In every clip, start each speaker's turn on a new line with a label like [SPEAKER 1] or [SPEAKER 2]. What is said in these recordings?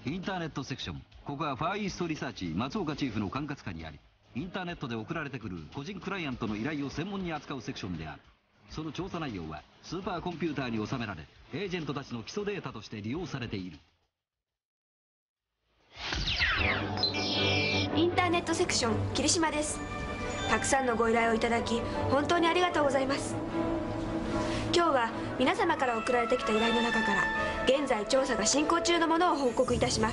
[SPEAKER 1] インターネットセクション。ここはファーイーストリサーチ松岡チーフの管轄下にあり、インターネットで送られてくる個人クライアントの依頼を専門に扱うセクションである。その調査内容はスーパーコンピューターに収められ、エージェントたちの基礎データとして利用されている。
[SPEAKER 2] インターネットセクション霧島です。たくさんのご依頼をいただき本当にありがとうございます。今日は皆様から送られてきた依頼の中から現在調査が進行中のものを報告いたします。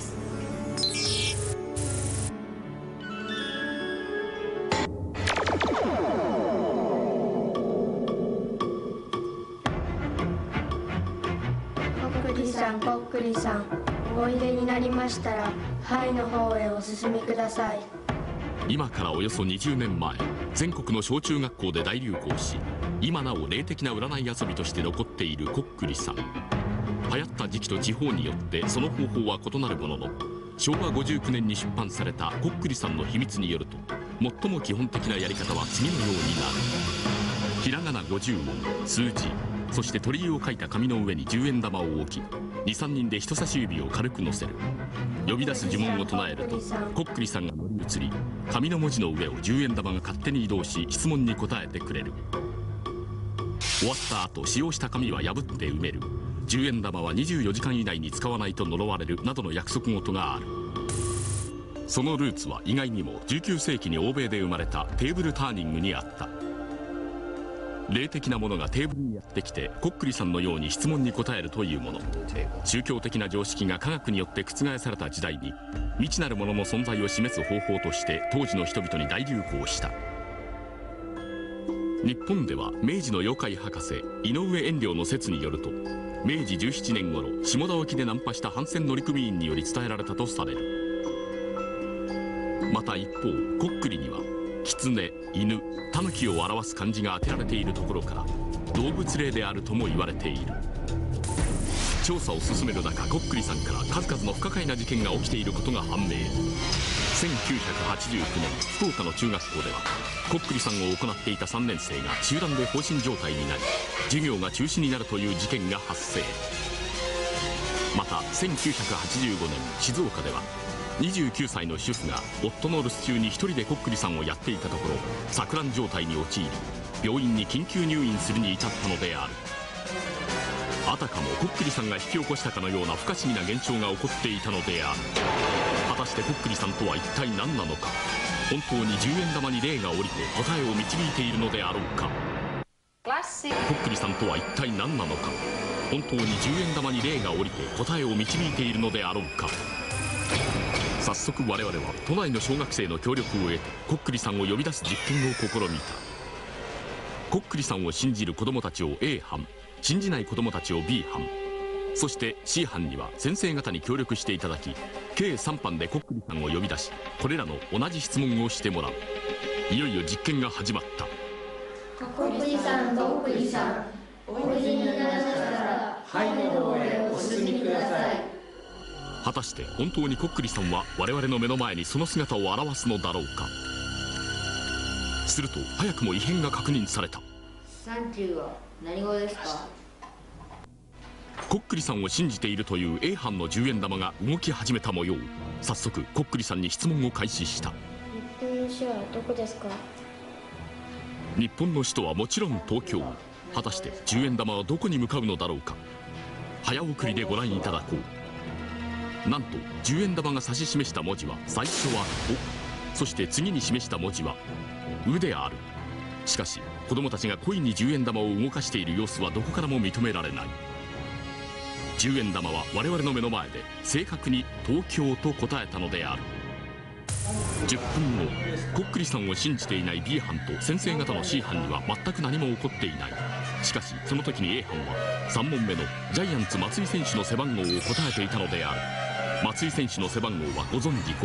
[SPEAKER 3] こっくりさん、おいでになりましたらはいの方へお進みください。
[SPEAKER 4] 今からおよそ20年前、全国の小中学校で大流行し、今なお霊的な占い遊びとして残っているこっくりさん。流行った時期と地方によってその方法は異なるものの、昭和59年に出版されたこっくりさんの秘密によると、最も基本的なやり方は次のようになる。ひらがな50音、数字、そして鳥居を書いた紙の上に10円玉を置き、2、3人で人差し指を軽く乗せる。呼び出す呪文を唱えると、こっくりさんが乗り移り、紙の文字の上を10円玉が勝手に移動し、質問に答えてくれる。終わった後、使用した紙は破って埋める。10円玉は24時間以内に使わないと呪われるなどの約束事がある。そのルーツは意外にも19世紀に欧米で生まれたテーブルターニングにあった。霊的なものがテーブルにやってきてこっくりさんのように質問に答えるというもの。宗教的な常識が科学によって覆された時代に、未知なるものの存在を示す方法として当時の人々に大流行した。日本では明治の妖怪博士井上円良の説によると、明治17年頃下田沖で難破した帆船乗組員により伝えられたとされる。また一方、こっくりには狐、犬、タヌキを表す漢字が当てられているところから動物霊であるとも言われている。調査を進める中、こっくりさんから数々の不可解な事件が起きていることが判明。1989年、福岡の中学校ではこっくりさんを行っていた3年生が集団で放心状態になり、授業が中止になるという事件が発生。また1985年、静岡では29歳の主婦が夫の留守中に一人でこっくりさんをやっていたところ、錯乱状態に陥り病院に緊急入院するに至ったのである。あたかもこっくりさんが引き起こしたかのような不可思議な現象が起こっていたのである。果たしてこっくりさんとは一体何なのか。本当に10円玉に霊が降りて答えを導いているのであろうか。こっくりさんとは一体何なのか。本当に10円玉に霊が降りて答えを導いているのであろうか。早速我々は都内の小学生の協力を得てこっくりさんを呼び出す実験を試みた。こっくりさんを信じる子どもたちを A 班、信じない子どもたちを B 班、そして C 班には先生方に協力していただき、計3班でこっくりさんを呼び出し、これらの同じ質問をしてもらう。いよいよ実験が始まった。
[SPEAKER 3] こっくりさん、こっくりさん、おいでになりましたらはいの方へお進みください。
[SPEAKER 4] 果たして本当にこっくりさんは我々の目の前にその姿を現すのだろうか。すると早くも異変が確認された。
[SPEAKER 3] サンキューは何語ですか？
[SPEAKER 4] こっくりさんを信じているという A 班の10円玉が動き始めた模様。早速こっくりさんに質問を開始した。
[SPEAKER 3] 日本の首はどこですか？
[SPEAKER 4] 日本の首都はもちろん東京。果たして10円玉はどこに向かうのだろうか。早送りでご覧いただこう。なんと10円玉が指し示した文字は最初は「お」、そして次に示した文字は「う」である。しかし子供たちが故意に10円玉を動かしている様子はどこからも認められない。10円玉は我々の目の前で正確に「東京」と答えたのである。10分後、こっくりさんを信じていない B 班と先生方の C 班には全く何も起こっていない。しかしその時に A 班は3問目のジャイアンツ松井選手の背番号を答えていたのである。松井選手の背番号はご存知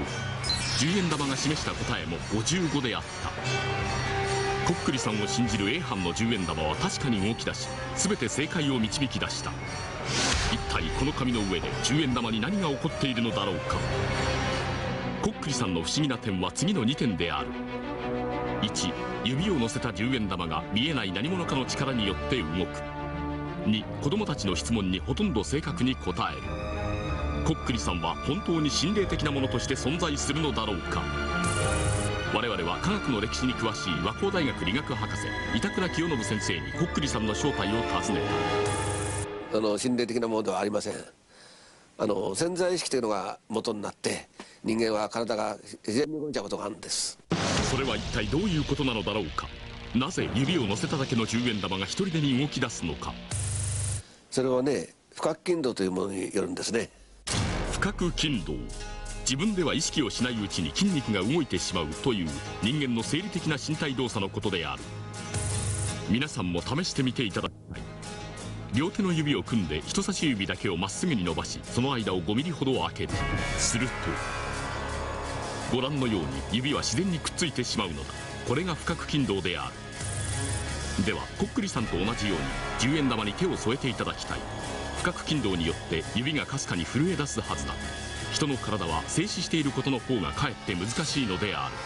[SPEAKER 4] 55。10円玉が示した答えも55であった。こっくりさんを信じる A 班の10円玉は確かに動き出し、全て正解を導き出した。一体この紙の上で10円玉に何が起こっているのだろうか。こっくりさんの不思議な点は次の2点である。1、指を乗せた10円玉が見えない何者かの力によって動く。2、子供たちの質問にほとんど正確に答える。 コックリさんは本当に心霊的なものとして存在するのだろうか。我々は科学の歴史に詳しい和光大学理学博士板倉清信先生にコックリさんの正体を尋ね
[SPEAKER 5] た。心霊的なものではありません。潜在意識というのが元になって人間は体が自然に動いちゃうことがあるんです。
[SPEAKER 4] それは一体どういうことなのだろうか。なぜ指を乗せただけの10円玉が一人でに動き出すのか。
[SPEAKER 5] それはね、不覚筋動というものによるんですね。
[SPEAKER 4] 不覚筋動、自分では意識をしないうちに筋肉が動いてしまうという人間の生理的な身体動作のことである。皆さんも試してみていただきたい。両手の指を組んで人差し指だけをまっすぐに伸ばし、その間を5ミリほど開ける。するとご覧のように指は自然にくっついてしまうのだ。これが不覚筋動である。ではコックリさんと同じように10円玉に手を添えていただきたい。不覚筋動によって指がかすかに震え出すはずだ。人の体は静止していることの方がかえって難しいのである。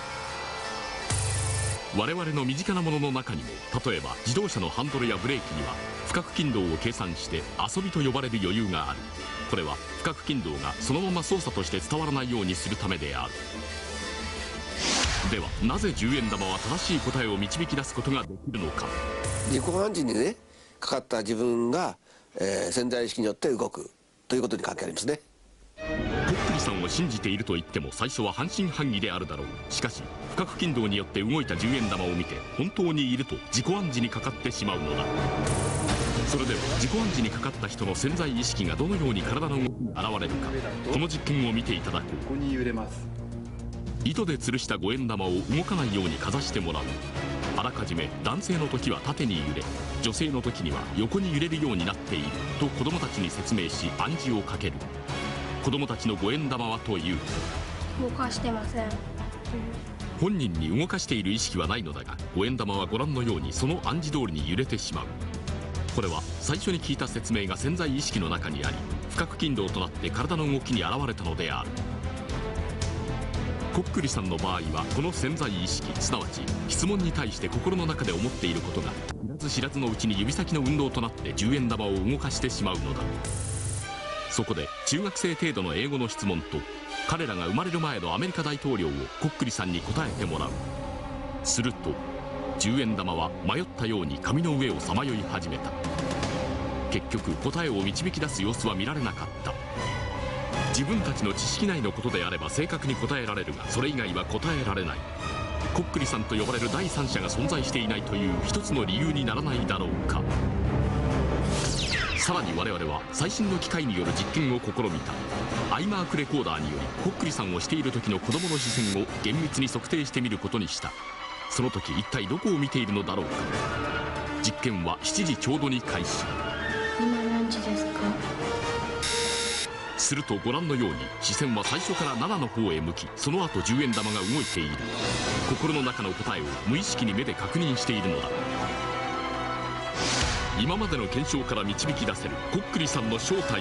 [SPEAKER 4] 我々の身近なものの中にも、例えば自動車のハンドルやブレーキには不覚筋動を計算して遊びと呼ばれる余裕がある。これは不覚筋動がそのまま操作として伝わらないようにするためである。ではなぜ10円玉は正しい答えを導き出すことができるのか。
[SPEAKER 5] 自己暗示にねかかった自分が、潜在意識によって動くということに関係ありますね。
[SPEAKER 4] コックリさんを信じていると言っても最初は半信半疑であるだろう。しかし不覚筋動によって動いた10円玉を見て本当にいると自己暗示にかかってしまうのだ。それでは自己暗示にかかった人の潜在意識がどのように体の動きに現れるか、この実験を見ていただこう。
[SPEAKER 6] ここに揺れます。
[SPEAKER 4] 糸で吊るした5円玉を動かないようにかざしてもらう。あらかじめ男性の時は縦に揺れ、女性の時には横に揺れるようになっていると子供たちに説明し暗示をかける。子供たちの5円玉はというと、
[SPEAKER 7] 動かしてません。
[SPEAKER 4] 本人に動かしている意識はないのだが、5円玉はご覧のようにその暗示通りに揺れてしまう。これは最初に聞いた説明が潜在意識の中にあり、不覚筋動となって体の動きに現れたのである。コックリさんの場合はこの潜在意識、すなわち質問に対して心の中で思っていることが知らず知らずのうちに指先の運動となって10円玉を動かしてしまうのだ。そこで中学生程度の英語の質問と彼らが生まれる前のアメリカ大統領をコックリさんに答えてもらう。すると10円玉は迷ったように紙の上をさまよい始めた。結局答えを導き出す様子は見られなかった。自分たちの知識内のことであれば正確に答えられるが、それ以外は答えられない。コックリさんと呼ばれる第三者が存在していないという一つの理由にならないだろうか。さらに我々は最新の機械による実験を試みた。アイマークレコーダーによりコックリさんをしている時の子供の視線を厳密に測定してみることにした。その時一体どこを見ているのだろうか。実験は7時ちょうどに開始。
[SPEAKER 7] 今何時ですか？
[SPEAKER 4] するとご覧のように視線は最初から7の方へ向き、その後10円玉が動いている。心の中の答えを無意識に目で確認しているのだ。今までの検証から導き出せるコックリさんの正体とは。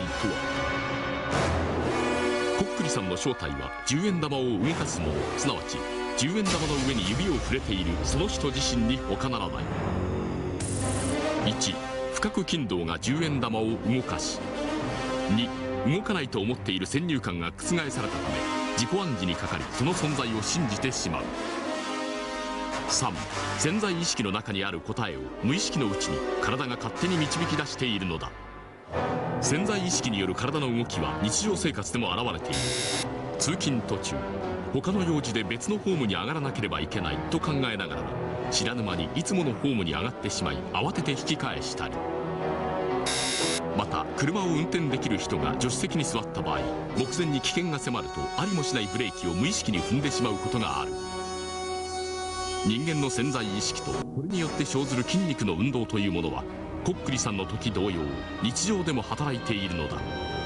[SPEAKER 4] コックリさんの正体は10円玉を動かすもの、すなわち10円玉の上に指を触れているその人自身に他ならない。1、不覚筋動が10円玉を動かし、2、動かないと思っている先入観が覆されたため自己暗示にかかりその存在を信じてしまう。3、潜在意識の中にある答えを無意識のうちに体が勝手に導き出しているのだ。潜在意識による体の動きは日常生活でも現れている。通勤途中、他の用事で別のホームに上がらなければいけないと考えながらも知らぬ間にいつものホームに上がってしまい慌てて引き返したり、また車を運転できる人が助手席に座った場合、目前に危険が迫るとありもしないブレーキを無意識に踏んでしまうことがある。人間の潜在意識とこれによって生ずる筋肉の運動というものはコックリさんの時同様日常でも働いているのだ。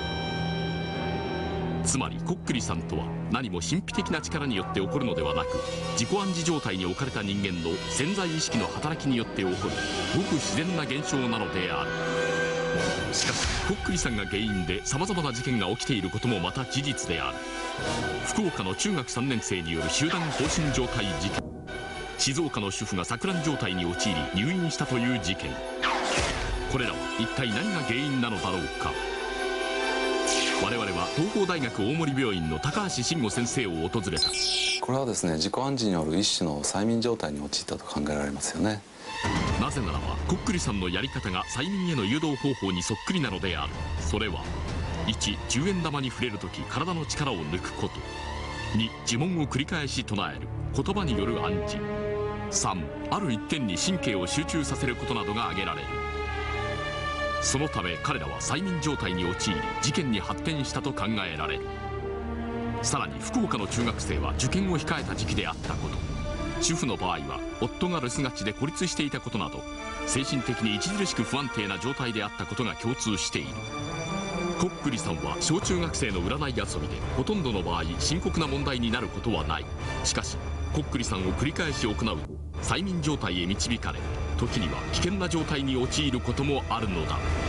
[SPEAKER 4] つまりコックリさんとは何も神秘的な力によって起こるのではなく、自己暗示状態に置かれた人間の潜在意識の働きによって起こるごく自然な現象なのである。しかしコックリさんが原因でさまざまな事件が起きていることもまた事実である。福岡の中学3年生による集団放心状態事件、静岡の主婦が錯乱状態に陥り入院したという事件、これらは一体何が原因なのだろうか。 我々は東邦大学大森病院の高橋慎吾先生を訪れた。
[SPEAKER 6] これはですね、自己暗示による一種の催眠状態に陥ったと考えられますよね。
[SPEAKER 4] なぜならばコックリさんのやり方が催眠への誘導方法にそっくりなのである。それは1、10円玉に触れるとき体の力を抜くこと。2、呪文を繰り返し唱える、言葉による暗示。3、ある一点に神経を集中させることなどが挙げられる。そのため彼らは催眠状態に陥り事件に発展したと考えられる。さらに福岡の中学生は受験を控えた時期であったこと、主婦の場合は夫が留守がちで孤立していたことなど精神的に著しく不安定な状態であったことが共通している。コックリさんは小中学生の占い遊びでほとんどの場合深刻な問題になることはない。しかしコックリさんを繰り返し行うと催眠状態へ導かれ、時には危険な状態に陥ることもあるのだ。